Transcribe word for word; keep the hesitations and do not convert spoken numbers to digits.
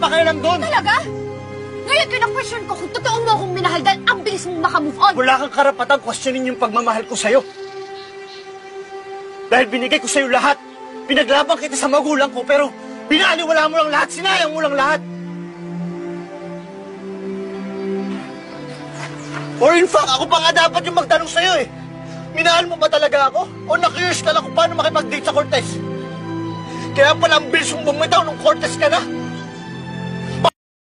pakialam doon. Talaga? Ngayon kina-question ko kung totoo mo akong minahal dahil ang bilis mong makamove on. Wala kang karapatang questionin yung pagmamahal ko sa'yo. Dahil binigay ko sa'yo lahat. Pinaglaban kita sa magulang ko, pero binaliwala mo lang lahat, sinayang mo lang lahat. Or in fact, ako pa nga dapat yung magtanong sa'yo eh. Minahal mo ba talaga ako? O na-curious ka lang kung paano makipag-date sa Cortez? Kaya pala ang bilis mong bumitaw nung Cortez ka na.